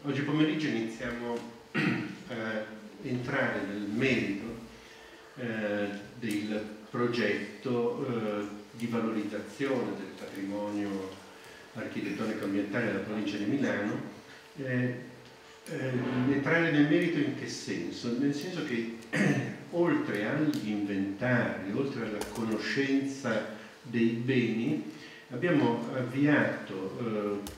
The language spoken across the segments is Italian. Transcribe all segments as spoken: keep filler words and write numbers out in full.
Oggi pomeriggio iniziamo a entrare nel merito eh, del progetto eh, di valorizzazione del patrimonio architettonico ambientale della provincia di Milano. Eh, eh, entrare nel merito in che senso? Nel senso che oltre agli inventari, oltre alla conoscenza dei beni, abbiamo avviato eh,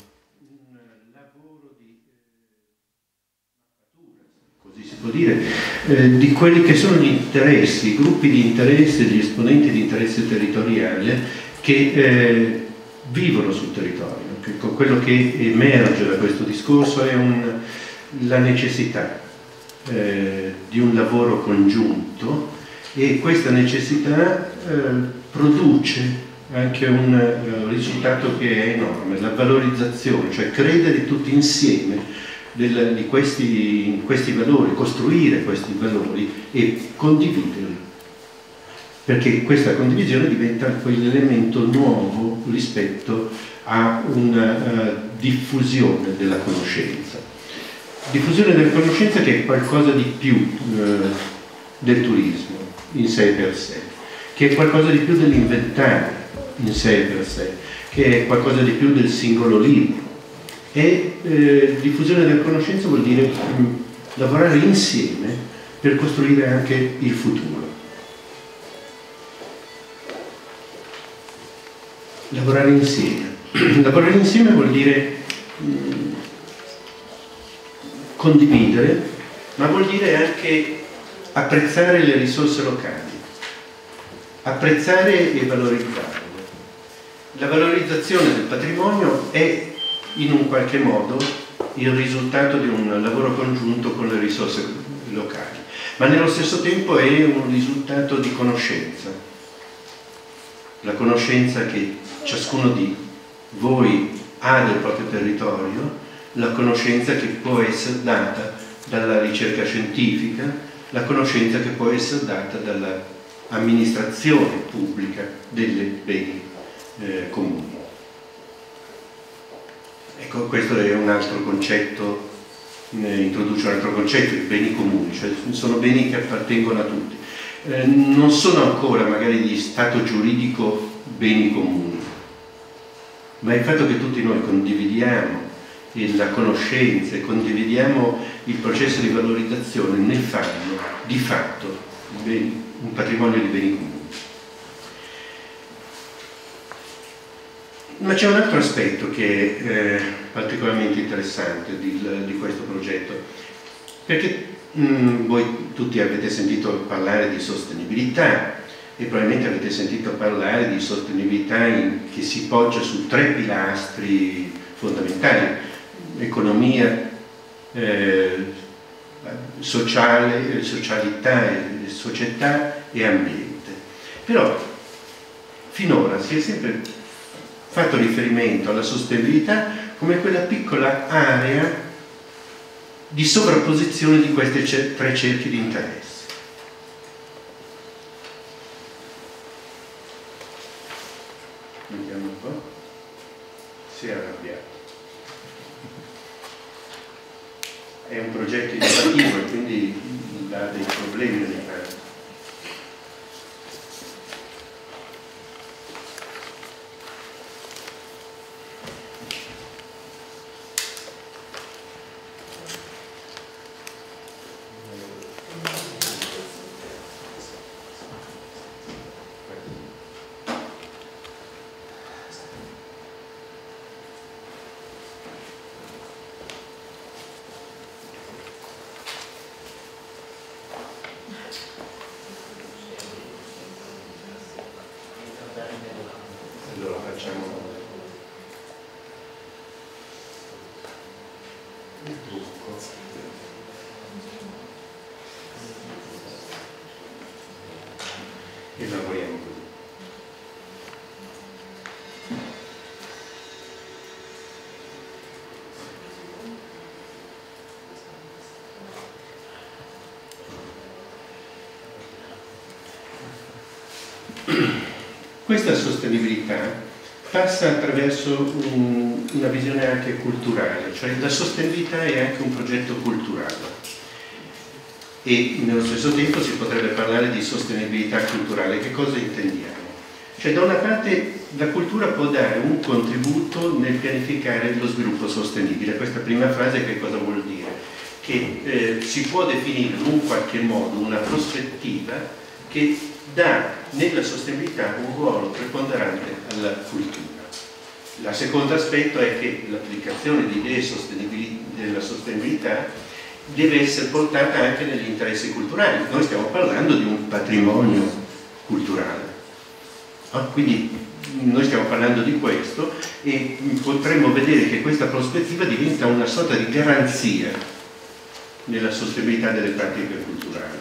si può dire, eh, di quelli che sono gli interessi, i gruppi di interesse, gli esponenti di interesse territoriale che eh, vivono sul territorio. Che, quello che emerge da questo discorso è un, la necessità eh, di un lavoro congiunto, e questa necessità eh, produce anche un eh, risultato che è enorme, la valorizzazione, cioè credere tutti insieme Del, di questi, in questi valori, costruire questi valori e condividerli, perché questa condivisione diventa poi l'elemento nuovo rispetto a una uh, diffusione della conoscenza. Diffusione della conoscenza che è qualcosa di più uh, del turismo in sé per sé, che è qualcosa di più dell'inventario in sé per sé, che è qualcosa di più del singolo libro. E eh, diffusione della conoscenza vuol dire mh, lavorare insieme per costruire anche il futuro. Lavorare insieme. Lavorare insieme vuol dire mh, condividere, ma vuol dire anche apprezzare le risorse locali, apprezzare e valorizzarle. La valorizzazione del patrimonio è in un qualche modo il risultato di un lavoro congiunto con le risorse locali, ma nello stesso tempo è un risultato di conoscenza, la conoscenza che ciascuno di voi ha del proprio territorio, la conoscenza che può essere data dalla ricerca scientifica, la conoscenza che può essere data dall'amministrazione pubblica delle beni eh, comuni. Ecco, questo è un altro concetto, eh, introduce un altro concetto, i beni comuni, cioè sono beni che appartengono a tutti. Eh, non sono ancora magari di stato giuridico beni comuni, ma il fatto che tutti noi condividiamo la conoscenza e condividiamo il processo di valorizzazione ne fanno di fatto beni, un patrimonio di beni comuni. Ma c'è un altro aspetto che è eh, particolarmente interessante di, di questo progetto, perché mh, voi tutti avete sentito parlare di sostenibilità e probabilmente avete sentito parlare di sostenibilità in, che si poggia su tre pilastri fondamentali: economia, eh, sociale, socialità, e società e ambiente. Però finora si è sempre fatto riferimento alla sostenibilità come quella piccola area di sovrapposizione di questi tre cerchi di interesse. Vediamo un po'. Si è arrabbiato. È un progetto innovativo e quindi ha dei problemi ogni tanto. Allora facciamo il trucco e lavoriamo così. Questa sostenibilità passa attraverso un, una visione anche culturale, cioè la sostenibilità è anche un progetto culturale. E nello stesso tempo si potrebbe parlare di sostenibilità culturale. Che cosa intendiamo? Cioè, da una parte la cultura può dare un contributo nel pianificare lo sviluppo sostenibile. Questa prima frase che cosa vuol dire? Che eh, si può definire in un qualche modo una prospettiva che dà nella sostenibilità un ruolo preponderante alla cultura. Il secondo aspetto è che l'applicazione di idee della sostenibilità deve essere portata anche negli interessi culturali. Noi stiamo parlando di un patrimonio culturale, no? Quindi noi stiamo parlando di questo e potremmo vedere che questa prospettiva diventa una sorta di garanzia nella sostenibilità delle pratiche culturali.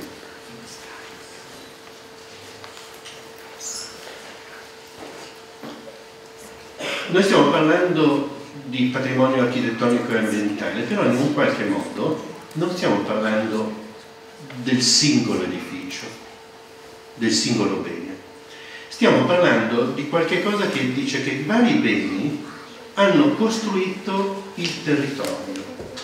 Noi stiamo parlando di patrimonio architettonico e ambientale, però in un qualche modo non stiamo parlando del singolo edificio, del singolo bene. Stiamo parlando di qualche cosa che dice che vari beni hanno costruito il territorio.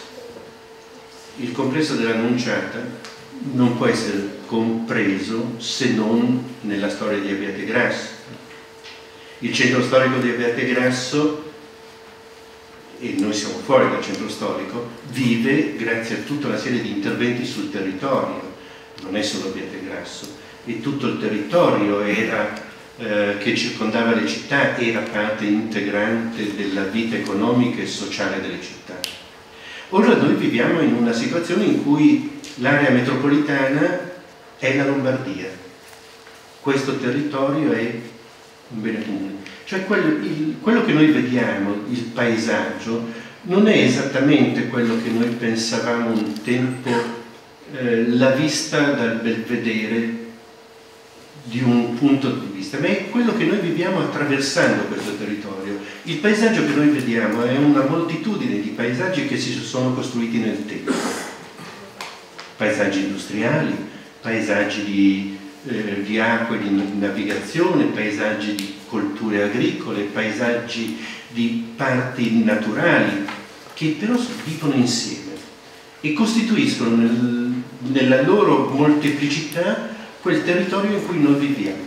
Il complesso dell'Annunciata non può essere compreso se non nella storia di Abbiategrasso. Il centro storico di Abbiategrasso, e noi siamo fuori dal centro storico, vive grazie a tutta una serie di interventi sul territorio. Non è solo Abbiategrasso, e tutto il territorio era, eh, che circondava le città era parte integrante della vita economica e sociale delle città. Ora noi viviamo in una situazione in cui l'area metropolitana è la Lombardia. Questo territorio è un bene comune. Cioè quello, il, quello che noi vediamo, il paesaggio, non è esattamente quello che noi pensavamo un tempo, eh, la vista dal belvedere di un punto di vista, ma è quello che noi viviamo attraversando questo territorio. Il paesaggio che noi vediamo è una moltitudine di paesaggi che si sono costruiti nel tempo. Paesaggi industriali, paesaggi di, eh, di acque, di navigazione, paesaggi di colture agricole, paesaggi di parti naturali che però vivono insieme e costituiscono nel, nella loro molteplicità quel territorio in cui noi viviamo.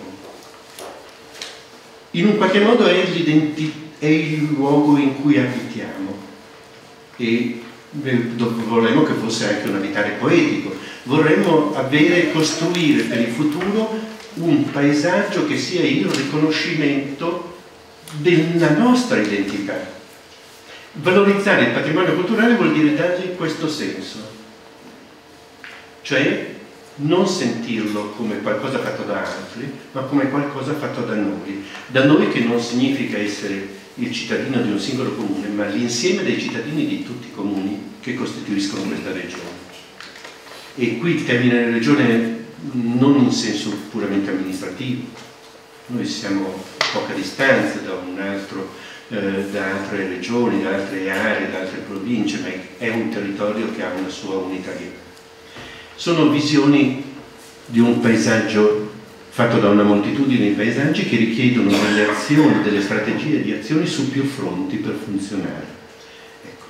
In un qualche modo è, è il luogo in cui abitiamo e vorremmo che fosse anche un abitare poetico, vorremmo avere, costruire per il futuro un paesaggio che sia il riconoscimento della nostra identità. Valorizzare il patrimonio culturale vuol dire dargli questo senso, cioè non sentirlo come qualcosa fatto da altri, ma come qualcosa fatto da noi. Da noi che non significa essere il cittadino di un singolo comune, ma l'insieme dei cittadini di tutti i comuni che costituiscono questa regione. E qui il termine regione non in senso puramente amministrativo. Noi siamo a poca distanza da un altro, eh, da altre regioni, da altre aree, da altre province, ma è un territorio che ha una sua unitarietà. Sono visioni di un paesaggio fatto da una moltitudine di paesaggi che richiedono delle azioni, delle strategie di azioni su più fronti per funzionare. Ecco.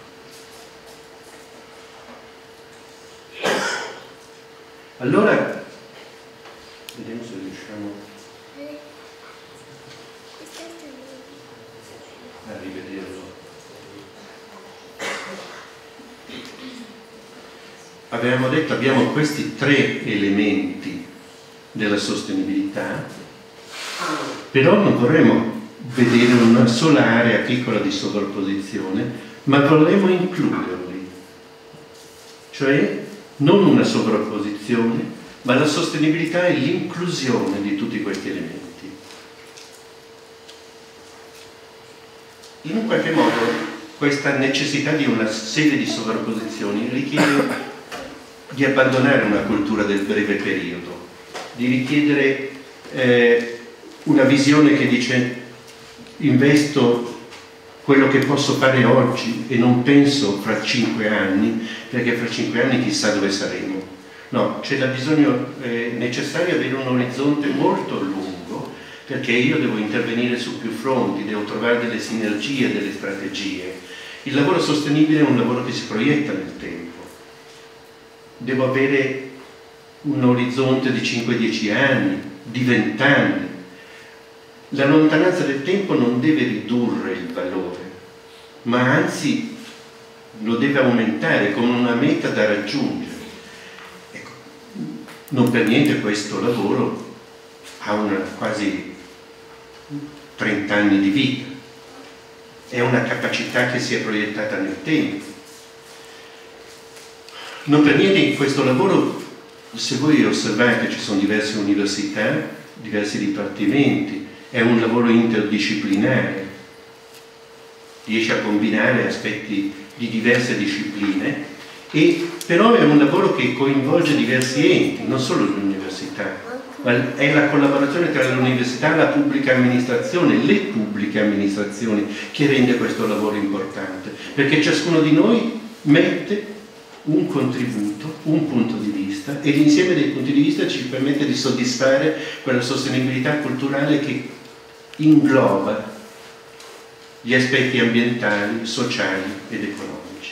Allora, vediamo se riusciamo a rivederlo. Avevamo detto, abbiamo questi tre elementi della sostenibilità, però non vorremmo vedere una sola area piccola di sovrapposizione, ma vorremmo includerli, cioè non una sovrapposizione, ma la sostenibilità è l'inclusione di tutti questi elementi. In un qualche modo questa necessità di una serie di sovrapposizioni richiede di abbandonare una cultura del breve periodo, di richiedere eh, una visione che dice investo quello che posso fare oggi e non penso fra cinque anni, perché fra cinque anni chissà dove saremo. No, c'è da bisogno eh, necessario avere un orizzonte molto lungo perché io devo intervenire su più fronti, devo trovare delle sinergie, delle strategie. Il lavoro sostenibile è un lavoro che si proietta nel tempo. Devo avere un orizzonte di cinque dieci anni, di venti anni. La lontananza del tempo non deve ridurre il valore, ma anzi lo deve aumentare con una meta da raggiungere. Ecco, non per niente questo lavoro ha una quasi trenta anni di vita, è una capacità che si è proiettata nel tempo. Non per niente in questo lavoro, se voi osservate, ci sono diverse università, diversi dipartimenti, è un lavoro interdisciplinare, riesce a combinare aspetti di diverse discipline, e però è un lavoro che coinvolge diversi enti, non solo l'università, ma è la collaborazione tra l'università e la pubblica amministrazione, le pubbliche amministrazioni, che rende questo lavoro importante, perché ciascuno di noi mette un contributo, un punto di vista, e l'insieme dei punti di vista ci permette di soddisfare quella sostenibilità culturale che ingloba gli aspetti ambientali, sociali ed economici.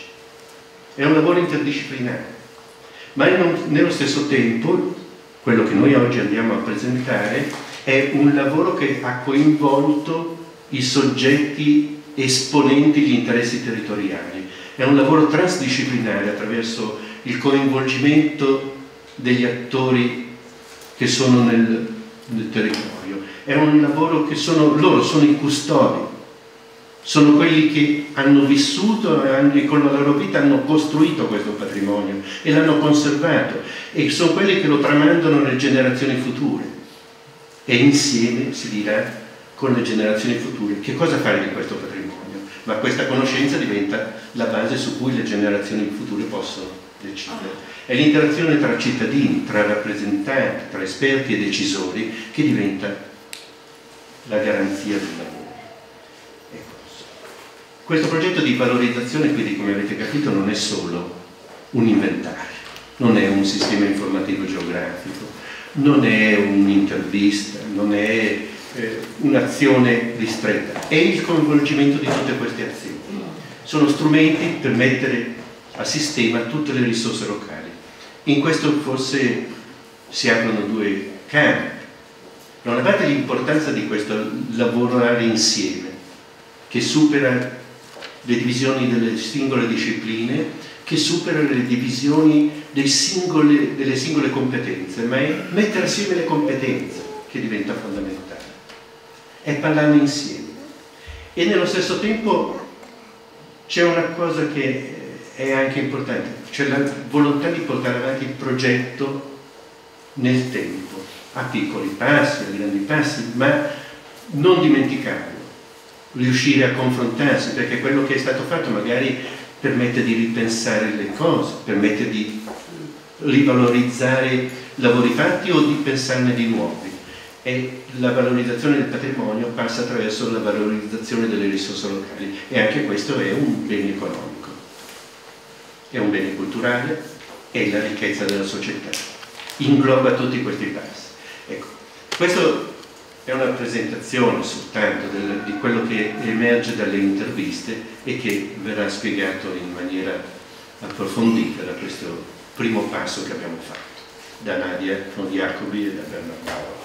È un lavoro interdisciplinare, ma nello stesso tempo quello che noi oggi andiamo a presentare è un lavoro che ha coinvolto i soggetti esponenti gli interessi territoriali. È un lavoro transdisciplinare attraverso il coinvolgimento degli attori che sono nel, nel territorio. È un lavoro che sono loro, sono i custodi, sono quelli che hanno vissuto e con la loro vita hanno costruito questo patrimonio e l'hanno conservato, e sono quelli che lo tramandano nelle generazioni future, e insieme si dirà con le generazioni future che cosa fare di questo patrimonio. Ma questa conoscenza diventa la base su cui le generazioni future possono decidere. È l'interazione tra cittadini, tra rappresentanti, tra esperti e decisori che diventa la garanzia del lavoro. Ecco. Questo progetto di valorizzazione, quindi, come avete capito, non è solo un inventario, non è un sistema informativo geografico, non è un'intervista, non è eh, un'azione ristretta, è il coinvolgimento di tutte queste azioni. Sono strumenti per mettere a sistema tutte le risorse locali. In questo forse si aprono due campi. Da una parte l'importanza di questo lavorare insieme, che supera le divisioni delle singole discipline, che supera le divisioni dei singole, delle singole competenze, ma è mettere assieme le competenze che diventa fondamentale. È parlare insieme. E nello stesso tempo c'è una cosa che è anche importante, c'è la volontà di portare avanti il progetto nel tempo, a piccoli passi, a grandi passi, ma non dimenticarlo, riuscire a confrontarsi, perché quello che è stato fatto magari permette di ripensare le cose, permette di rivalorizzare lavori fatti o di pensarne di nuovi. E la valorizzazione del patrimonio passa attraverso la valorizzazione delle risorse locali, e anche questo è un bene economico, è un bene culturale, è la ricchezza della società, ingloba tutti questi passi. Ecco, questo è una presentazione soltanto del, di quello che emerge dalle interviste e che verrà spiegato in maniera approfondita da questo primo passo che abbiamo fatto, da Nadia Jacobi e da Bernardo.